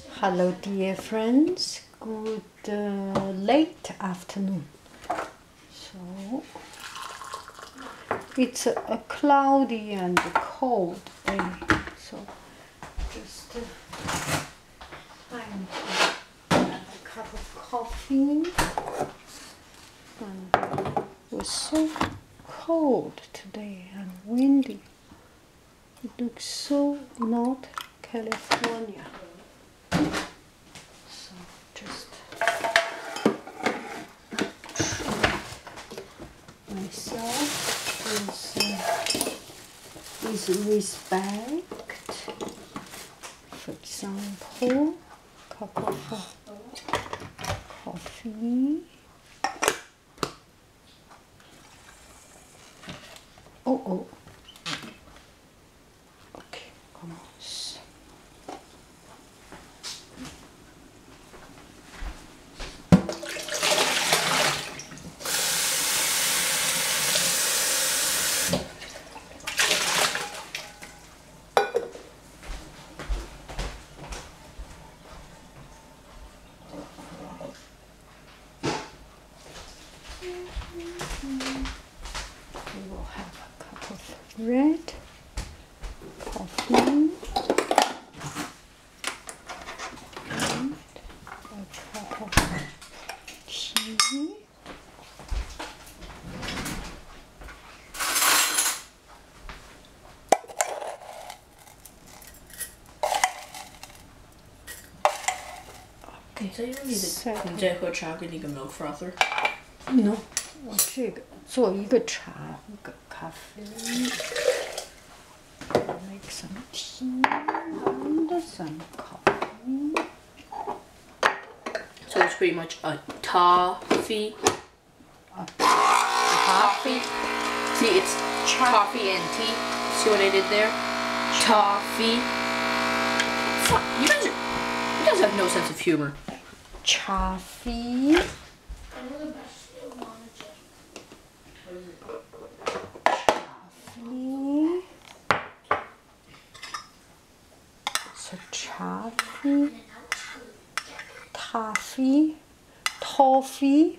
Hello, dear friends. Good late afternoon. So it's a cloudy and cold day. So just time to have a cup of coffee. And it was so cold today and windy. It looks so not California. So just myself with respect. For example, cup of coffee. Oh. Okay, come on. We will have a cup of red coffee and a cup of tea. 你在用你在喝茶跟那个 milk frother？ No， 我这个做一个茶，一个咖啡。Make some tea and some coffee. So it's pretty much a toffee. Coffee. See, it's coffee and tea. See what I did there? Toffee. Fuck, you guys have no sense of humor. Coffee. So coffee, toffee.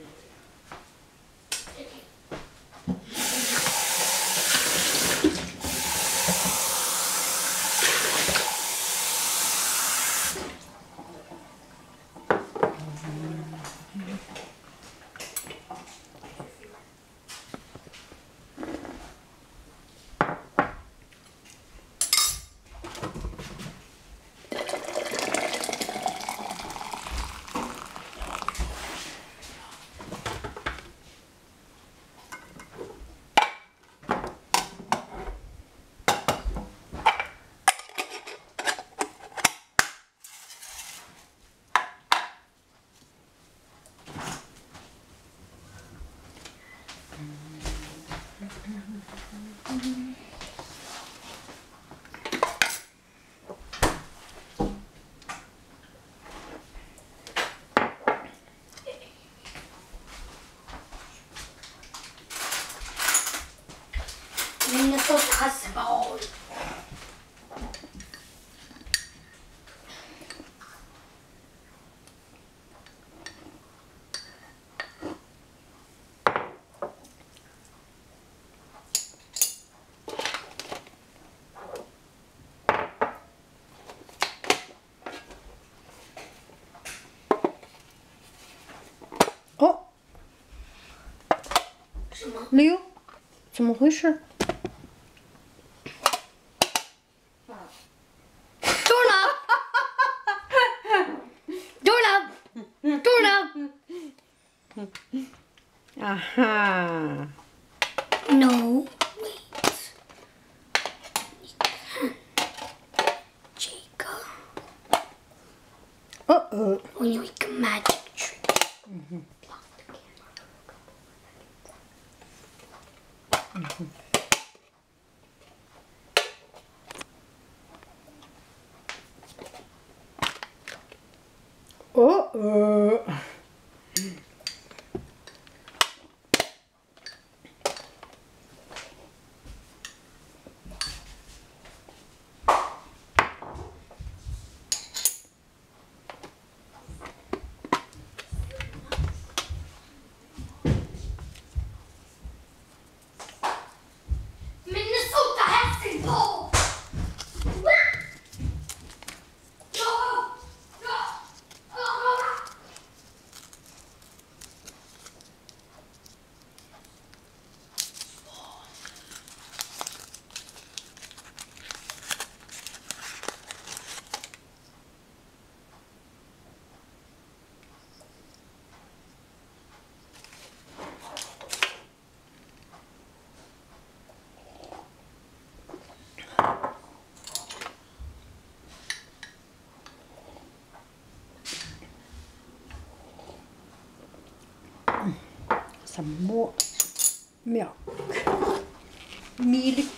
Oh， 刘，怎么回事？Doorknob! Aha. No, wait. Jacob. Uh-oh. When you make a magic trick. Block the camera. Uh-oh. some more milk. Milk.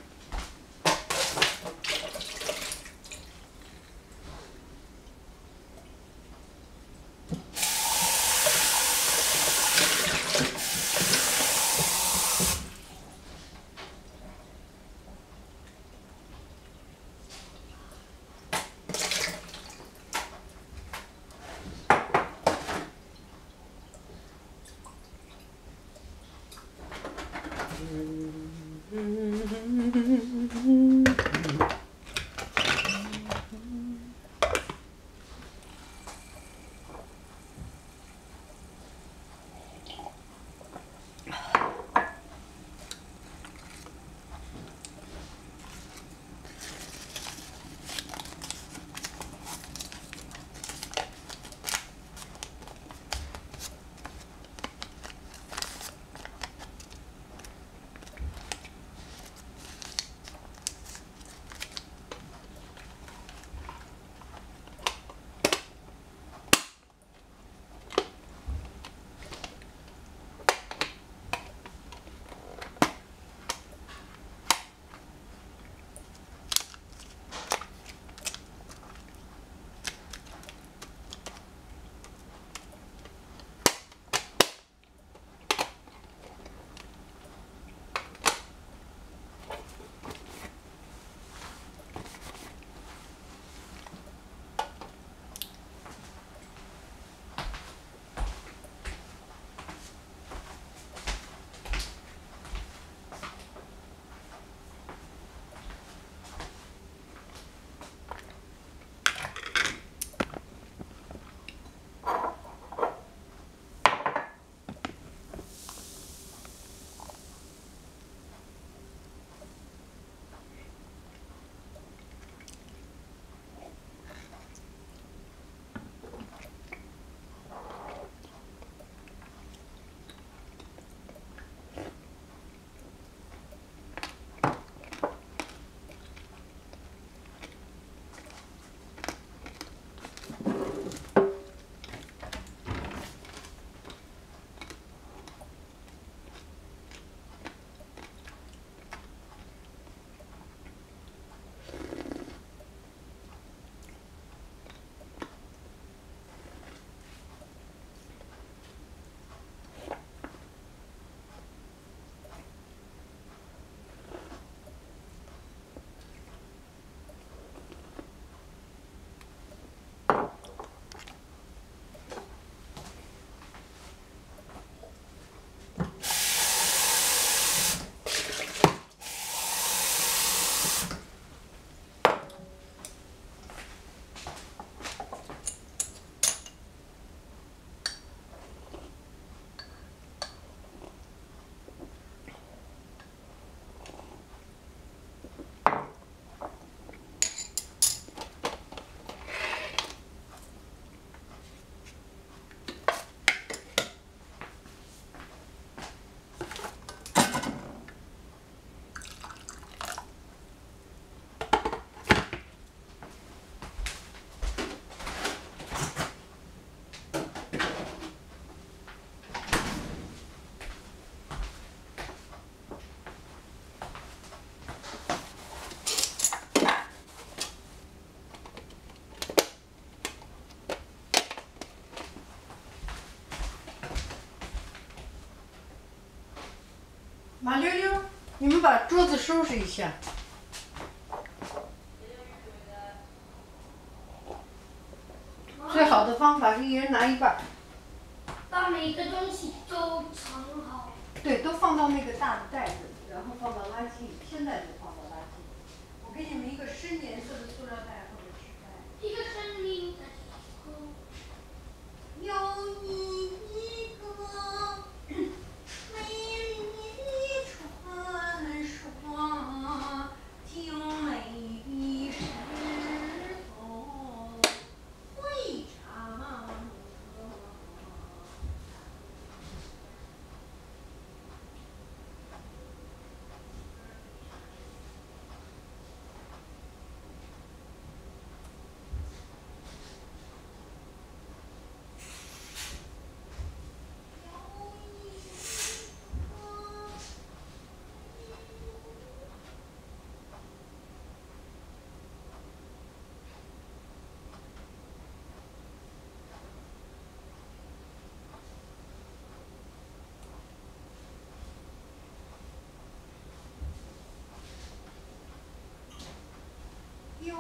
马溜溜，你们把桌子收拾一下。最好的方法是一人拿一半儿。 把每个东西都藏好。 对，都放到那个大的袋子里，然后放到垃圾里。现在就放到垃圾里。我给你们一个深颜色的塑料袋或者纸袋。 一个森林的有你一个美丽的传说，精美的石头会唱歌。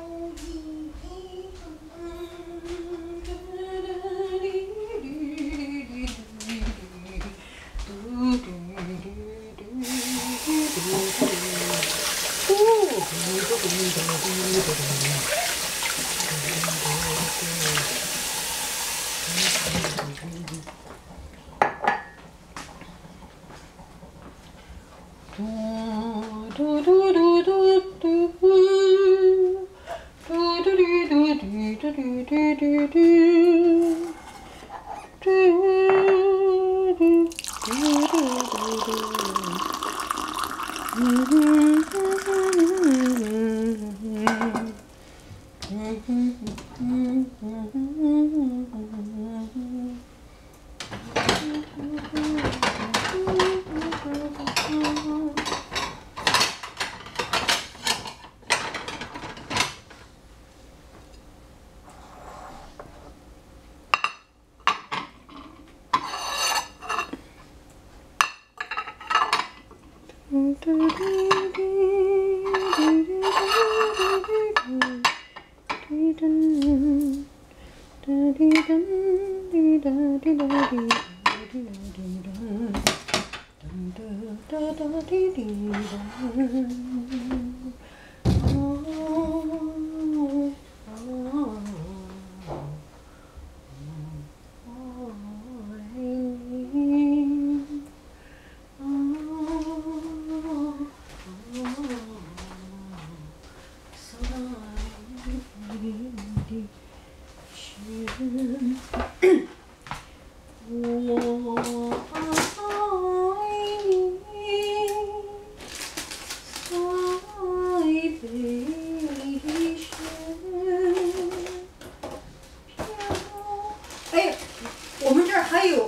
哎，我们这儿还有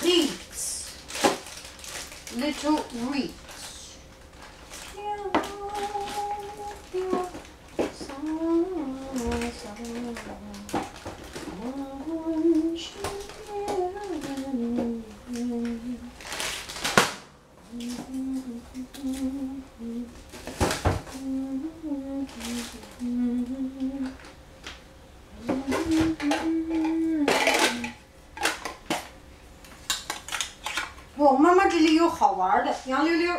reeds，little reeds。哦，妈妈这里有好玩的，杨溜溜。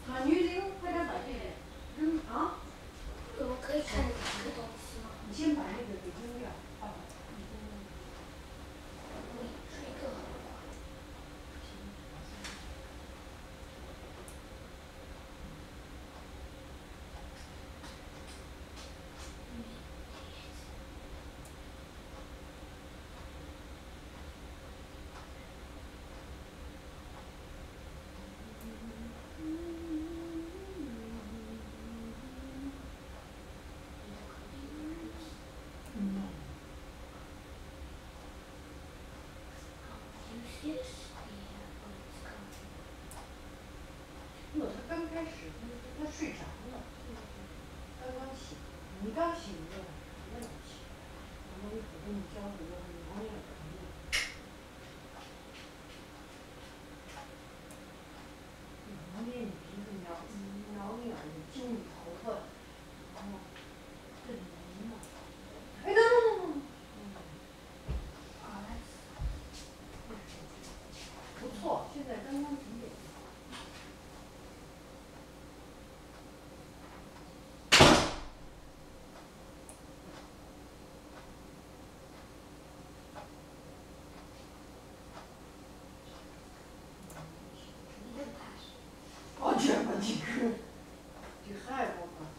啊，女人快点把这个扔啊！ 我可以看你这个东西吗？ 你先把那个给扔掉，啊， 你这个。 他刚开始他睡着了，刚刚醒，你刚醒的，别老起，然后一会儿给你教很多挠痒疼的，挠捏你鼻子，挠痒你揪你头发，然后这里挠呢，哎等，不错，现在刚刚几点？哦，这么几个，这害我吧。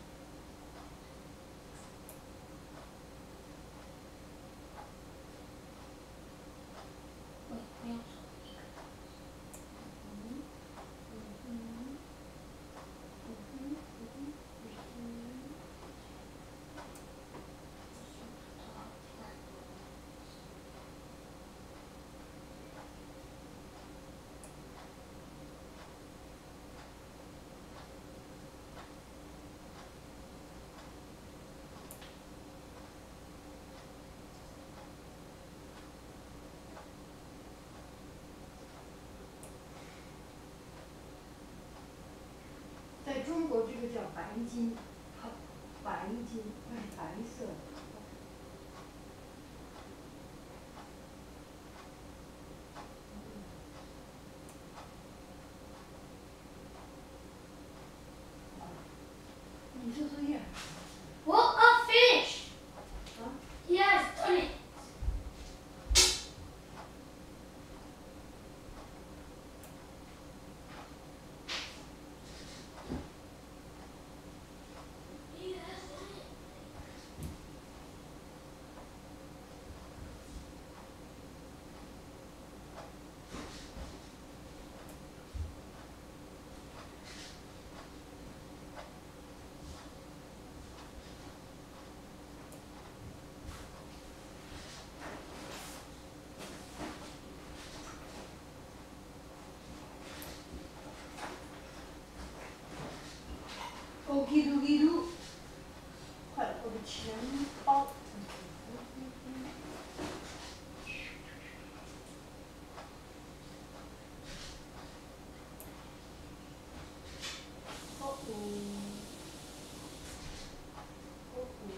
不要说。 在中国，这个叫白金，它白金，它是白色的。你做作业。 Well, I'm finished. 啊？ He has done it. He has done it. Okie dokie do，快了，我的钱包。哦哦。哦哦。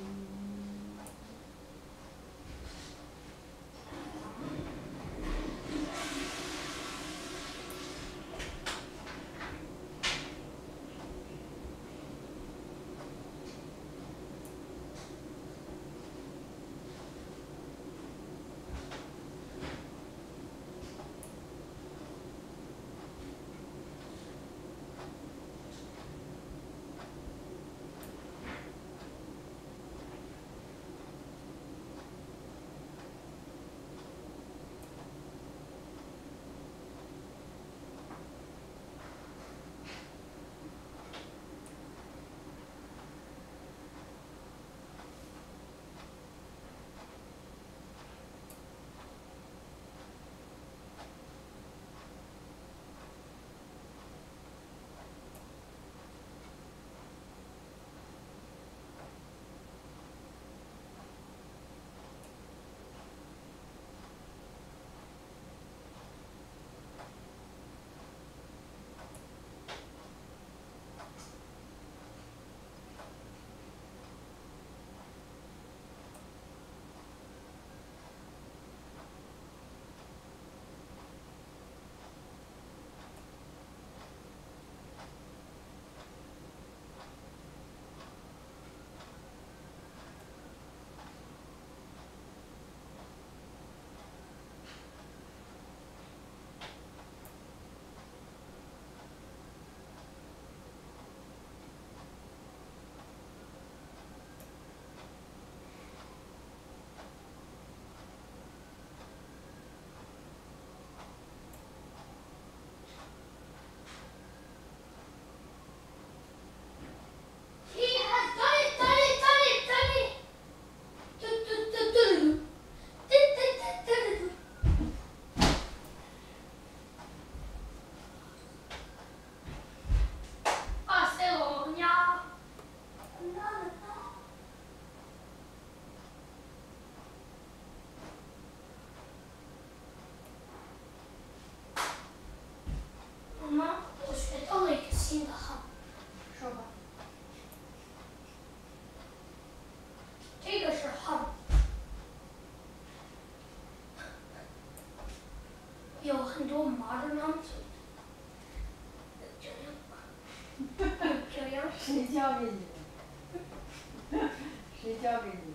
谁教给你的？谁教给你的？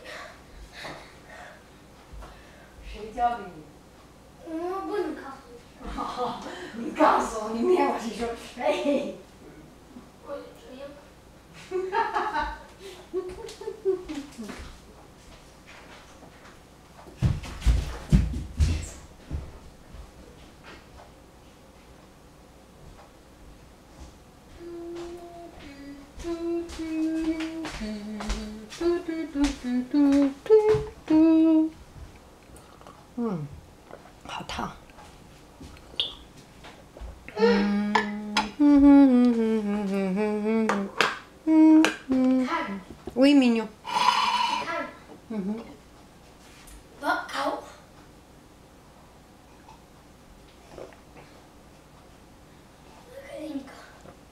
谁教给你的？ 我不能告诉你。 你告诉我，明天我去说，哎。 我就这样。 好烫。 看， Oui, mignon. 看， Mhm. 我熬。给你看。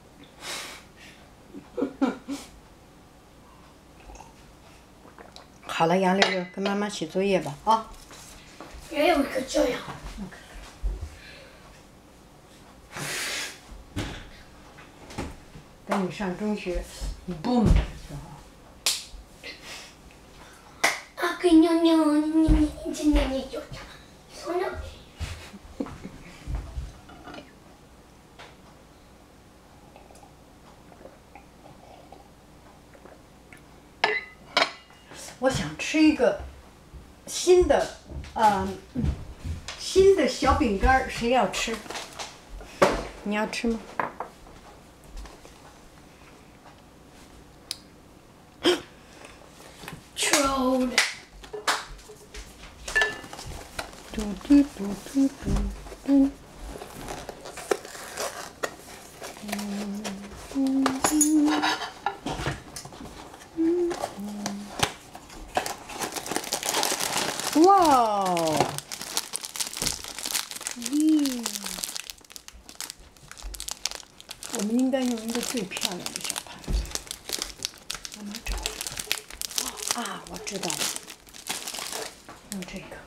好了，杨六六，跟妈妈写作业吧，啊。 也有一个这样。 等你上中学，boom 的时候。 啊，给娘娘，你今天你就这样，从那。 我想吃一个新的，新的小饼干儿，谁要吃？你要吃吗？ Troll。 嘟嘟嘟嘟嘟嘟。哇哦！咦，我们应该用一个最漂亮的小盘子。慢慢找。啊，我知道了，用这个。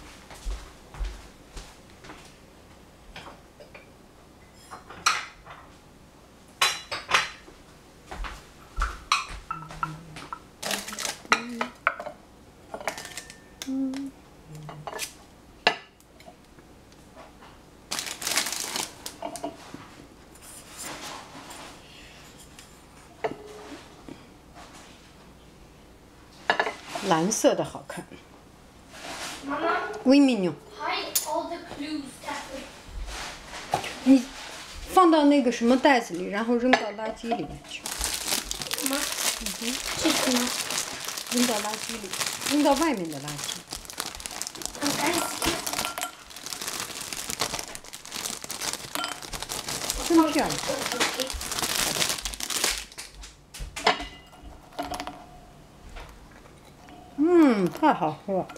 蓝色的好看。 妈妈 Oui, mignon。 ，hide all the clues that way。 你放到那个什么袋子里，然后扔到垃圾里面去。 妈，这是吗？ 扔到垃圾里，扔到外面的垃圾。真漂亮。太好喝了。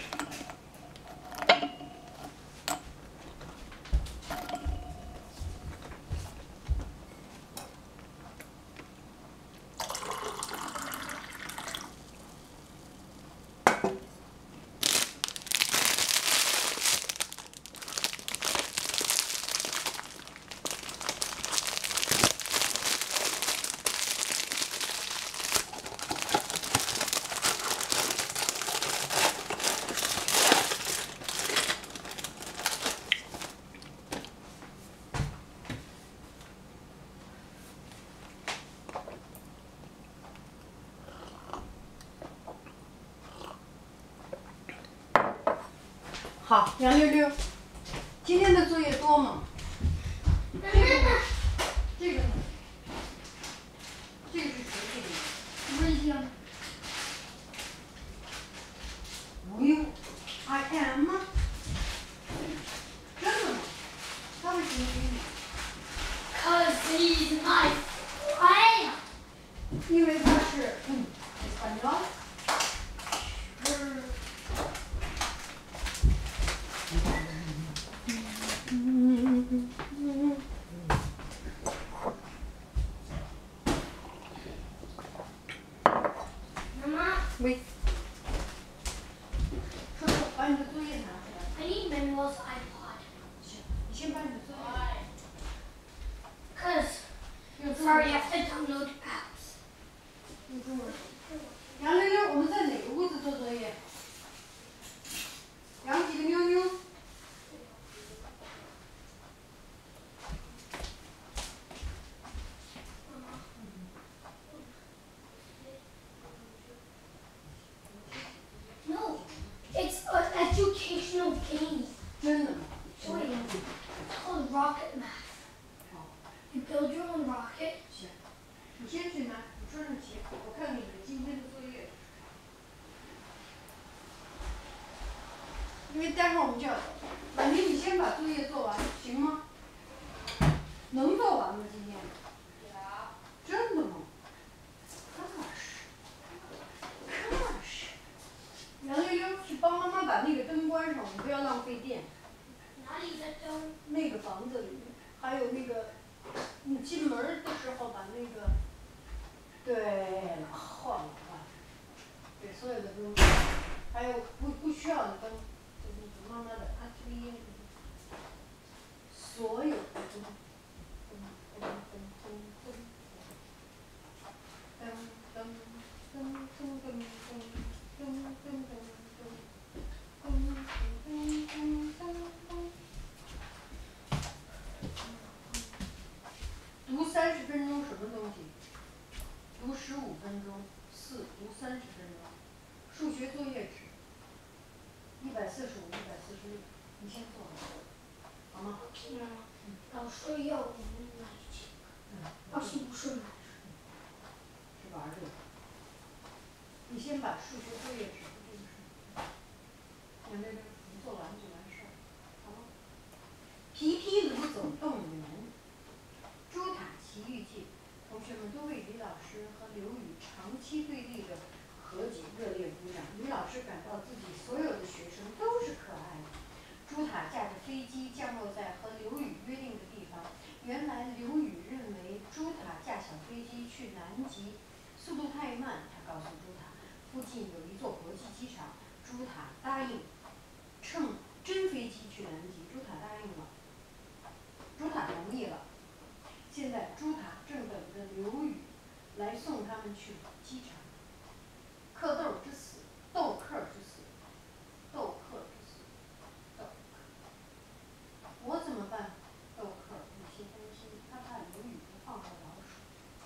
好，杨六六，今天的作业多吗？这个呢？这个呢？这个是谁给的？ 我已经。 Will I am？ 真的吗？他为什么给你？ Cause he's my friend。 因为他是español。 妈妈， 喂。说说，把你的作业拿出来。 I need Manuel's iPod。 行，你先把你的作业。 Cause Sorry, I have to download apps. 用中文。杨溜溜，我们在哪个屋子做作业？养几个妞妞？ No, it's an educational game. 真的吗？ Wait, it's called Rocket Math. 好， You build your own rocket. 行，你先去拿，你穿上鞋，我看看你的今天的作业。因为待会儿我们就要走，婉婷，你先把作业做完，行吗？能做完吗？今天？真的吗？可是。杨溜溜，去帮妈妈把那个灯关上，我们不要浪费电。 哪里的灯？ 那个房子里面，还有那个，你进门的时候把那个，对了，换了，对，所有的灯，还有不需要的灯，就是妈妈的阿特利耶，所有的灯，灯灯灯灯灯灯灯灯灯灯灯灯灯灯。 读30分钟什么东西？读15分钟，4读30分钟。数学作业纸，145、146，你先做好，好吗？ 老师要我们买这个，而且不是买。 是玩的。你先把数学作业纸和这个事，杨妹妹，你做完就完事儿，好吗？皮皮鲁走动员，朱塔奇遇记，同学们都为李老师和刘宇长期对立的和解热烈鼓掌。李老师感到自己所有的学生都是可爱的。朱塔驾着飞机降落在和刘宇约定的地方。原来刘宇认为朱塔驾小飞机去南极速度太慢，他告诉朱塔，附近有一座国际机场。朱塔答应乘真飞机去南极，朱塔答应了，朱塔同意了。现在朱塔正等着刘宇来送他们去机场。蝌蚪之死，豆克之死，豆克之死，豆克。我怎么办？豆克有些担心，他怕刘宇不放过老鼠。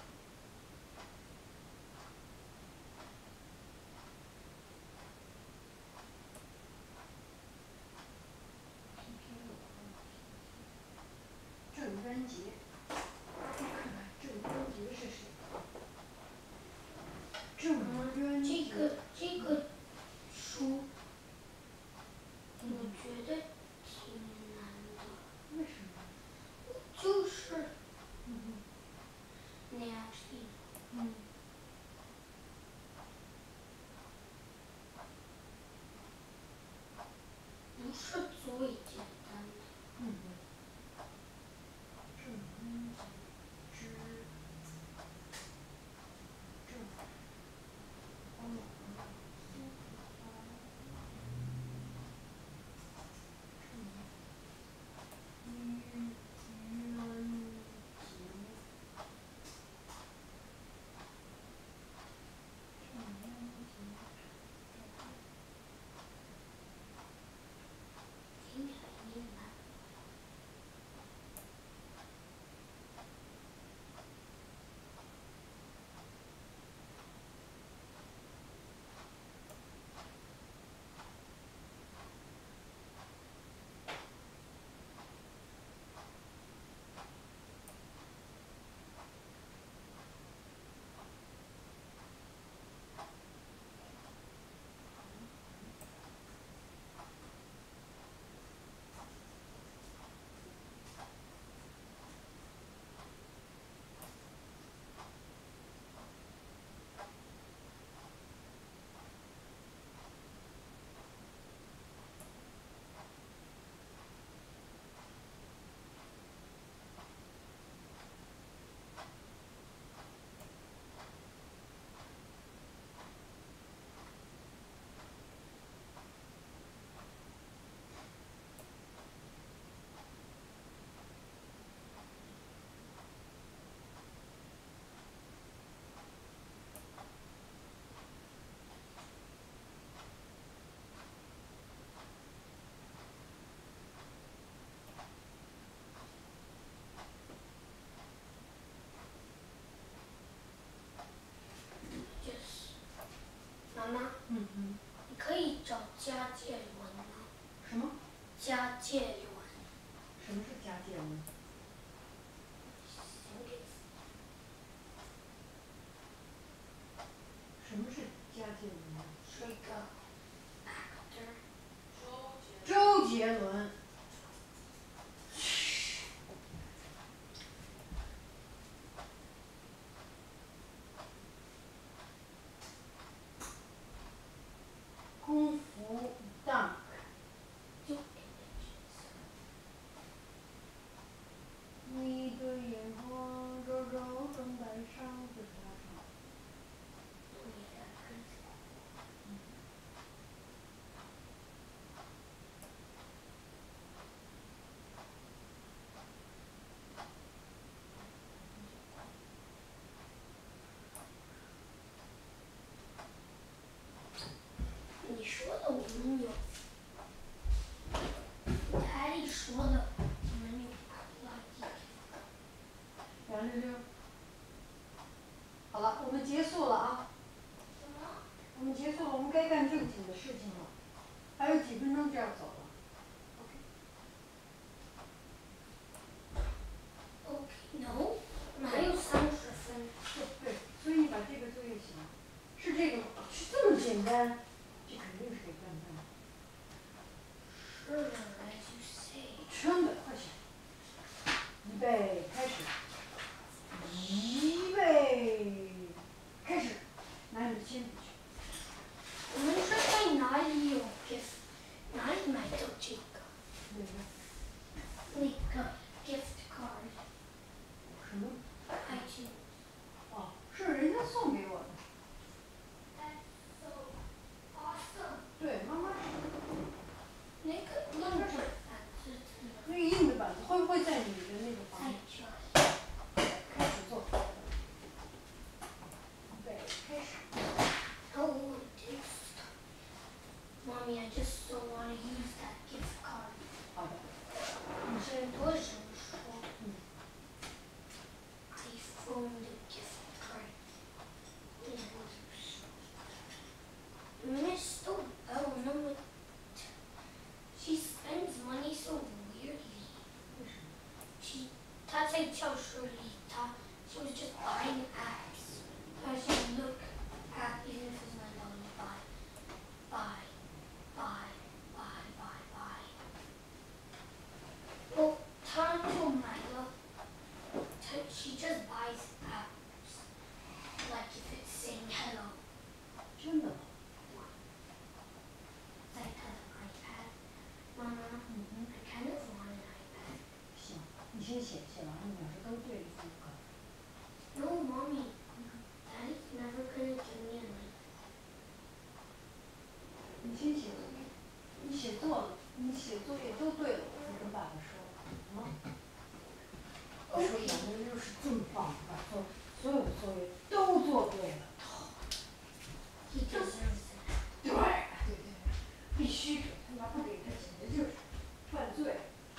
郑渊洁，我看看郑渊洁是谁？郑渊洁。 这个书，我觉得挺难的。 为什么？ 就是，那样子。不是最简单的。 郑渊洁之郑家借论。 什么是家界论？什么是家界论？ 是一个 actor。 周杰伦。功夫 dunk。你的眼光照照灯台上，这是他唱的。 你说的我们有，Daddy 说的我们有杨六六。好了，我们结束了啊。 什么？ 我们结束了，我们该干正经的事情了。还有几分钟就要走了。 OK，no，我们还有30分。 对，所以你把这个作业写了。是这个吗？是这么简单，这肯定是得干的。 是，as you say。 真的，快写。预备，开始。预备，开始。拿你的铅笔去。 我们是在哪里有 gift？哪里买到这个？ 哪个？ 那个 gift card。 什么？ iTunes。 哦，是人家送给我的。 That's so awesome。 对，妈妈。 那个硬的板子。 那个硬的板子会不会在你的那个房里？ 在这。 开始做。预备，开始。 Oh, Mommy, I just don't want to use that gift card. 好的。 你先多少说？iPhone 的 gift card. Miss Bell, no, she spends money so weirdly. 为什么？ 她在教室里，she was just buying apps. She would look at even if it's not $9, buy. Well, 她就买了。She just buys apps. Like if it's saying hello. 真的吗？ 在她的 iPad. Mama, I kind of want an iPad. 行，你先写，写完了你要是都对了才可。 No, Mommy. Daddy's never gonna give me an iPad. 你先写作业，你写作了，你写作业都对了，你跟爸爸说，好吗？我说杨六六是这么棒，把所有的作业都做对了。 He deserves it. 对对对，必须给他，要不给他简直就是犯罪。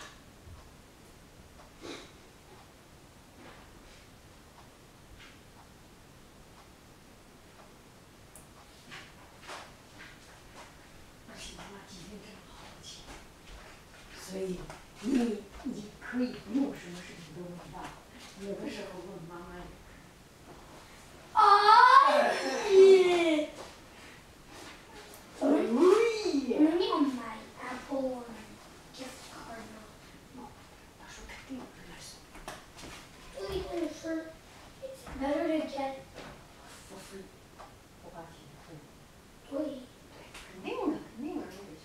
而且妈妈今天挣了好多钱，所以你可以不用什么事情都问爸爸，有的时候问妈妈也可以。 哎！ 哎我们要买 Apple gift card 吗？ 他说肯定有人来送。 对，但是 it's better to get for free，不花钱。 对。 肯定的，肯定有人给送。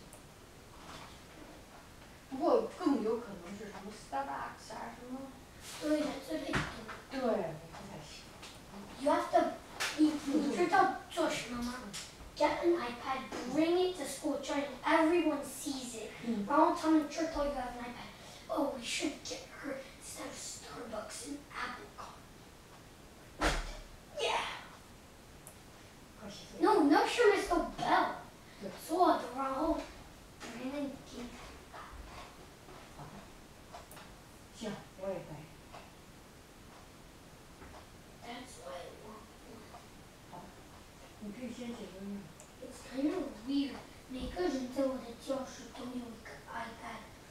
不过更有可能是什么 Starbucks 啊什么。 对的，这里对，不太行。 You have to，你知道做什么吗？Get an iPad, bring it to school, try and everyone sees it. 然后他们知道 you have an iPad. Oh, we should get her instead of Starbucks an Apple card. Yeah. 快写作业。 No, no, sure, Mr. Bell. 对。 做的，然后 Brandon gave 好的。行，我也可以。 That's why I want one. 好的。你可以先写作业。 It's kind of weird. 每个人在我的教室都有一个 iPad.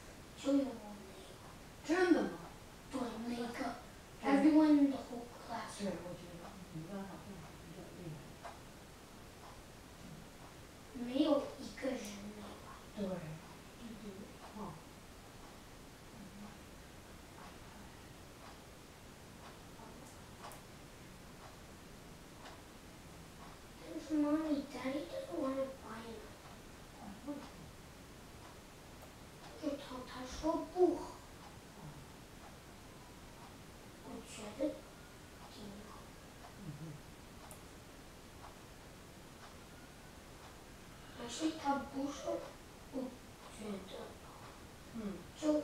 你们好像比较厉害。 没有一个人没玩。 对。哦。 但是Mommy, Daddy doesn't want to buy it. 他说不好。我觉得挺好。但是他不是不觉得。就是。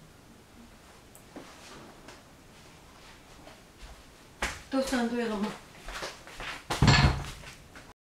都算对了吗？